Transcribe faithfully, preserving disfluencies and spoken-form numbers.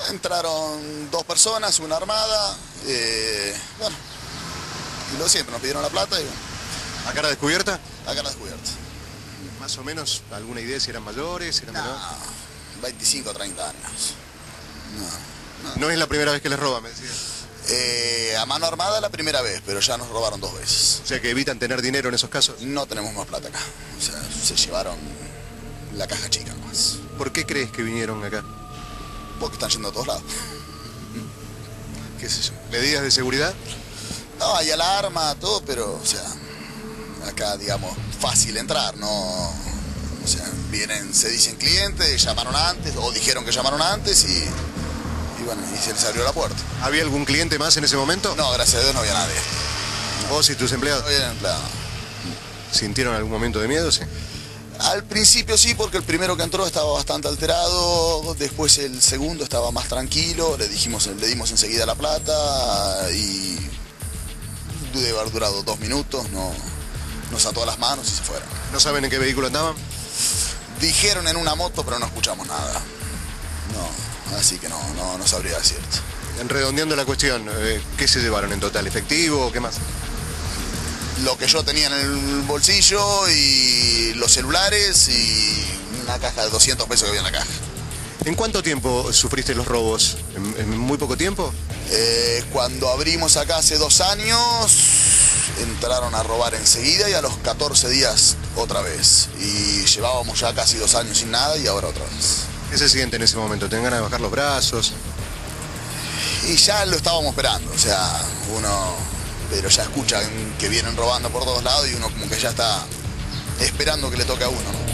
Entraron dos personas, una armada, eh, bueno, y lo siempre, nos pidieron la plata y bueno. ¿A cara descubierta? A cara descubierta. Más o menos, ¿alguna idea si eran mayores, si eran No, menores? veinticinco o treinta años. No, no. No es la primera vez que les roban, me decía. Eh, a mano armada la primera vez, pero ya nos robaron dos veces. O sea que evitan tener dinero en esos casos. No tenemos más plata acá. O sea, se llevaron la caja chica más. ¿Por qué crees que vinieron acá? Porque están yendo a todos lados. ¿Qué sé yo? ¿Medidas de seguridad? No, hay alarma, todo, pero, o sea, acá, digamos, fácil entrar, no. O sea, vienen, se dicen clientes, llamaron antes, o dijeron que llamaron antes y, y bueno, y se les abrió la puerta. ¿Había algún cliente más en ese momento? No, gracias a Dios no había nadie. ¿Vos y tus empleados? No había empleado. ¿Sintieron algún momento de miedo? Sí. Al principio sí, porque el primero que entró estaba bastante alterado, después el segundo estaba más tranquilo, le dijimos, le dimos enseguida la plata y debe haber durado dos minutos, no, nos ató las manos y se fueron. ¿No saben en qué vehículo andaban? Dijeron en una moto, pero no escuchamos nada. No, así que no, no, no sabría decirte. Redondeando la cuestión, eh, ¿qué se llevaron en total? ¿Efectivo o qué más? Lo que yo tenía en el bolsillo y los celulares y una caja de doscientos pesos que había en la caja. ¿En cuánto tiempo sufriste los robos? ¿En, en muy poco tiempo? Eh, cuando abrimos acá hace dos años, entraron a robar enseguida y a los catorce días otra vez. Y llevábamos ya casi dos años sin nada y ahora otra vez. ¿Qué se siente en ese momento? ¿Te dan ganas de bajar los brazos? Y ya lo estábamos esperando, o sea, uno... Pero ya escuchan que vienen robando por todos lados y uno como que ya está esperando que le toque a uno, ¿no?